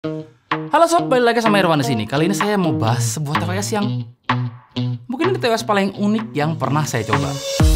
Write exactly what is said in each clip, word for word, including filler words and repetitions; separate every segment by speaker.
Speaker 1: Halo sob, balik lagi sama Irwan di sini. Kali ini saya mau bahas sebuah T W S yang mungkin ini T W S paling unik yang pernah saya coba.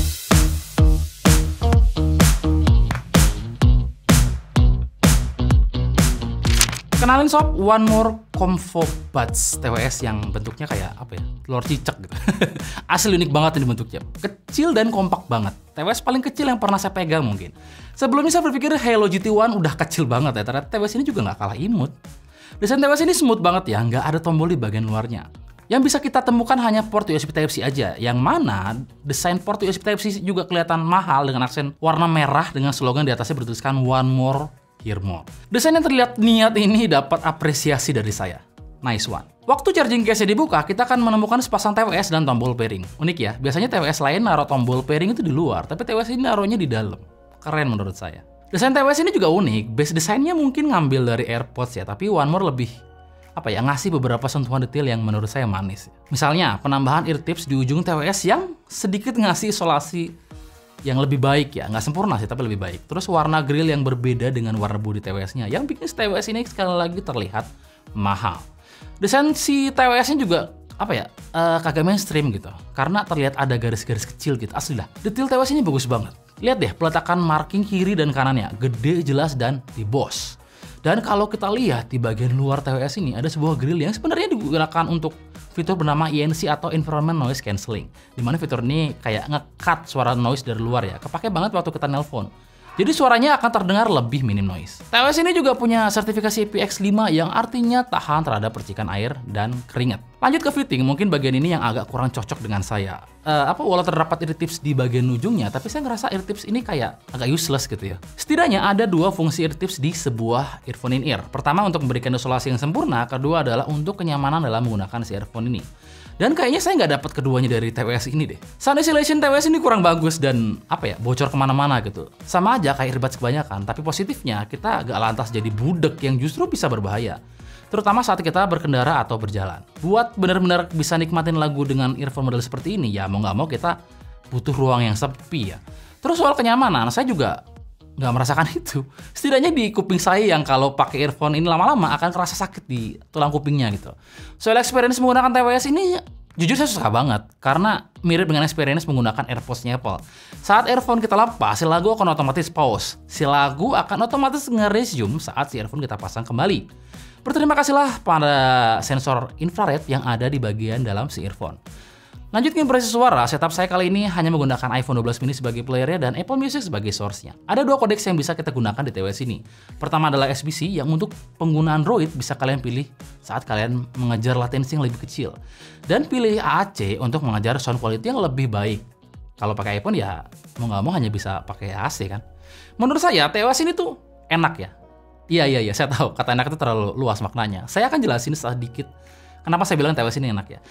Speaker 1: Kenalin sob, One More Comfo Buds, T W S yang bentuknya kayak apa ya, telur cicak gitu. Asli unik banget ini bentuknya, kecil dan kompak banget. T W S paling kecil yang pernah saya pegang mungkin. Sebelumnya saya berpikir Hello G T One udah kecil banget ya, ternyata T W S ini juga nggak kalah imut. Desain T W S ini smooth banget ya, nggak ada tombol di bagian luarnya. Yang bisa kita temukan hanya port U S B Type-C aja, yang mana desain port U S B Type-C juga kelihatan mahal dengan aksen warna merah dengan slogan di atasnya bertuliskan One More Here More. Desain yang terlihat niat ini dapat apresiasi dari saya. Nice one. Waktu charging case-nya dibuka, kita akan menemukan sepasang T W S dan tombol pairing. Unik ya, biasanya T W S lain naruh tombol pairing itu di luar, tapi T W S ini naruhnya di dalam. Keren menurut saya. Desain T W S ini juga unik, base desainnya mungkin ngambil dari AirPods ya, tapi One More lebih apa ya, ngasih beberapa sentuhan detail yang menurut saya manis. Misalnya, penambahan ear tips di ujung T W S yang sedikit ngasih isolasi yang lebih baik ya, nggak sempurna sih tapi lebih baik. Terus warna grill yang berbeda dengan warna bodi T W S-nya, yang bikin T W S ini sekali lagi terlihat mahal. Desain si T W S-nya juga apa ya, uh, kagak mainstream gitu, karena terlihat ada garis-garis kecil gitu. Asli lah, detail T W S ini bagus banget. Lihat deh peletakan marking kiri dan kanannya, gede, jelas, dan dibos. Dan kalau kita lihat di bagian luar T W S ini ada sebuah grill yang sebenarnya digunakan untuk fitur bernama I N C atau Environment Noise Cancelling, dimana fitur ini kayak nge-cut suara noise dari luar ya, kepake banget waktu kita nelpon. Jadi suaranya akan terdengar lebih minim noise. T W S ini juga punya sertifikasi I P X lima yang artinya tahan terhadap percikan air dan keringat. Lanjut ke fitting, mungkin bagian ini yang agak kurang cocok dengan saya. Uh, apa walau terdapat ear tips di bagian ujungnya, tapi saya ngerasa ear tips ini kayak agak useless gitu ya. Setidaknya ada dua fungsi ear tips di sebuah earphone in-ear. Pertama untuk memberikan isolasi yang sempurna, kedua adalah untuk kenyamanan dalam menggunakan si earphone ini. Dan kayaknya saya nggak dapat keduanya dari T W S ini deh. Sound isolation T W S ini kurang bagus dan apa ya, bocor kemana-mana gitu. Sama aja kayak earbuds kebanyakan, tapi positifnya kita agak lantas jadi budek yang justru bisa berbahaya. Terutama saat kita berkendara atau berjalan. Buat benar-benar bisa nikmatin lagu dengan earphone model seperti ini, ya mau nggak mau kita butuh ruang yang sepi ya. Terus soal kenyamanan, saya juga nggak merasakan itu. Setidaknya di kuping saya yang kalau pakai earphone ini lama-lama akan kerasa sakit di tulang kupingnya gitu. Soal experience menggunakan T W S ini, jujur saya suka banget karena mirip dengan experience menggunakan AirPods-nya Apple. Saat earphone kita lepas, si lagu akan otomatis pause. Si lagu akan otomatis nge-resume saat si earphone kita pasang kembali. Berterima kasihlah pada sensor infrared yang ada di bagian dalam si earphone. Lanjut ke impresi suara, setup saya kali ini hanya menggunakan iPhone dua belas mini sebagai playernya dan Apple Music sebagai source-nya. Ada dua kodeks yang bisa kita gunakan di T W S ini. Pertama adalah S B C yang untuk pengguna Android bisa kalian pilih saat kalian mengejar latensi yang lebih kecil. Dan pilih A A C untuk mengejar sound quality yang lebih baik. Kalau pakai iPhone ya mau nggak mau hanya bisa pakai A A C kan. Menurut saya T W S ini tuh enak ya. Iya iya iya, saya tahu kata enak itu terlalu luas maknanya. Saya akan jelasin sedikit kenapa saya bilang T W S ini enak ya.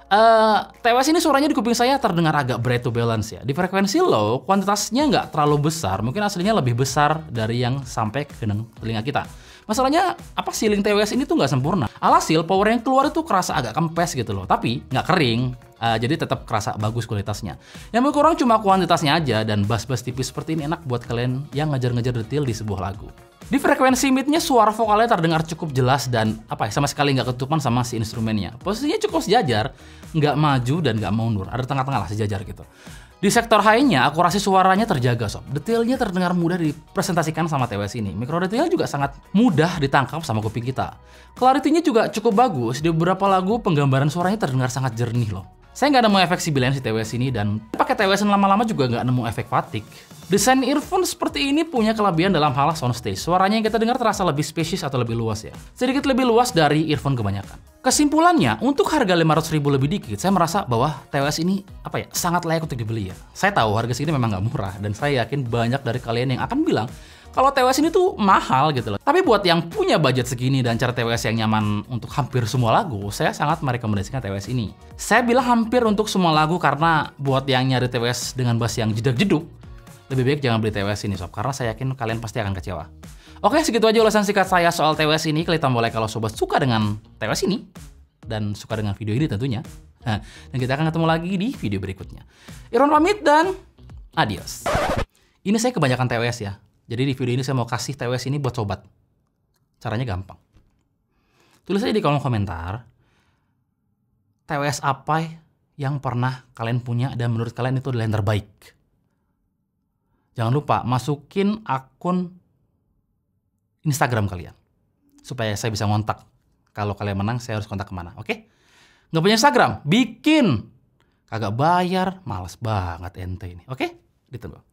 Speaker 1: Uh, T W S ini suaranya di kuping saya terdengar agak bright to balance ya. Di frekuensi low, kuantitasnya nggak terlalu besar, mungkin aslinya lebih besar dari yang sampai ke telinga kita. Masalahnya apa, ceiling T W S ini tuh nggak sempurna. Alhasil power yang keluar itu kerasa agak kempes gitu loh, tapi nggak kering. Uh, jadi tetap kerasa bagus kualitasnya. Yang berkurang cuma kuantitasnya aja, dan bass-bass tipis seperti ini enak buat kalian yang ngejar-ngejar detail di sebuah lagu. Di frekuensi midnya suara vokalnya terdengar cukup jelas dan apa ya, sama sekali nggak ketutupan sama si instrumennya. Posisinya cukup sejajar, nggak maju dan nggak mundur, ada tengah-tengah lah sejajar gitu. Di sektor high-nya, akurasi suaranya terjaga sob. Detailnya terdengar mudah dipresentasikan sama T W S ini. Mikro detail juga sangat mudah ditangkap sama kuping kita. Clarity-nya juga cukup bagus. Di beberapa lagu penggambaran suaranya terdengar sangat jernih loh. Saya nggak nemu efek sibilan si T W S ini, dan pakai T W S lama-lama juga nggak nemu efek fatigue. Desain earphone seperti ini punya kelebihan dalam hal soundstage. Suaranya yang kita dengar terasa lebih spacious atau lebih luas ya. Sedikit lebih luas dari earphone kebanyakan. Kesimpulannya, untuk harga lima ratus ribu lebih dikit, saya merasa bahwa T W S ini apa ya, sangat layak untuk dibeli ya. Saya tahu harga segini memang nggak murah, dan saya yakin banyak dari kalian yang akan bilang kalau T W S ini tuh mahal gitu loh. Tapi buat yang punya budget segini dan cara T W S yang nyaman untuk hampir semua lagu, saya sangat merekomendasikan T W S ini. Saya bilang hampir untuk semua lagu karena buat yang nyari T W S dengan bass yang jedak-jeduk, lebih baik jangan beli T W S ini sob, karena saya yakin kalian pasti akan kecewa. Oke, segitu aja ulasan singkat saya soal T W S ini. Kalian boleh kalau sobat suka dengan T W S ini dan suka dengan video ini tentunya. Nah, dan kita akan ketemu lagi di video berikutnya. Irwan pamit dan adios. Ini saya kebanyakan T W S ya. Jadi di video ini saya mau kasih T W S ini buat sobat. Caranya gampang. Tulis aja di kolom komentar, T W S apa yang pernah kalian punya dan menurut kalian itu adalah yang terbaik. Jangan lupa masukin akun Instagram kalian, supaya saya bisa ngontak. Kalau kalian menang, saya harus kontak kemana, oke? Nggak punya Instagram? Bikin! Kagak bayar, males banget ente ini, oke? Ditunggu.